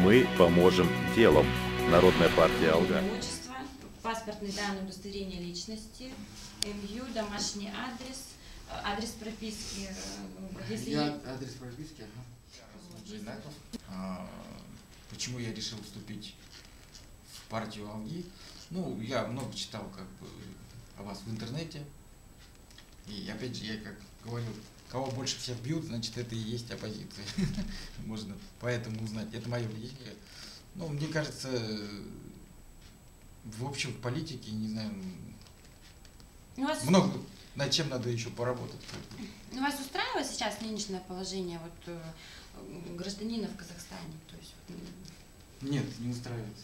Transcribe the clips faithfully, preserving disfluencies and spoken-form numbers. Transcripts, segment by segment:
Мы поможем делом. Народная партия Алга. Отчество, паспортные данные, удостоверение личности, МЮ, домашний адрес, адрес прописки. Если я адрес прописки, ага. Если... А, почему я решил вступить в партию Алги? Ну, я много читал как бы о вас в интернете. И опять же, я как говорил, кого больше всех бьют, значит, это и есть оппозиция. Можно поэтому узнать. Это мое мнение. Ну, мне кажется, в общем, в политике, не знаю, вас... много над чем надо еще поработать. Ну, вас устраивает сейчас нынешнее положение вот, э, гражданина в Казахстане? То есть, вот... Нет, не устраивает.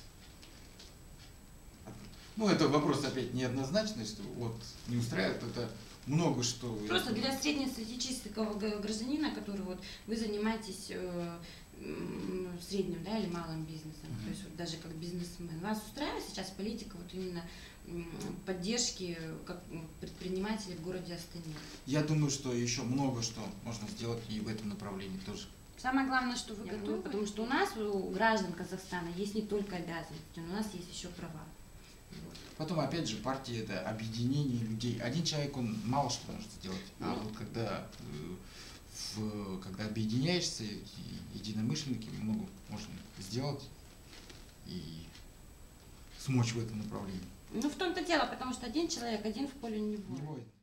Ну, это вопрос опять неоднозначный, что вот не устраивает, это много что... Просто для среднестатистического гражданина, который вот вы занимаетесь э, средним, да, или малым бизнесом, mm-hmm. то есть вот даже как бизнесмен, вас устраивает сейчас политика вот именно поддержки как предпринимателей в городе Астане? Я думаю, что еще много что можно сделать и в этом направлении тоже. Самое главное, что вы готовы, потому что у нас, у граждан Казахстана, есть не только обязанности, но у нас есть еще права. Вот. Потом, опять же, партия – это объединение людей. Один человек, он мало что может сделать. А вот когда, в, когда объединяешься, единомышленники, много можно сделать и смочь в этом направлении. Ну, в том-то дело, потому что один человек, один в поле не воин.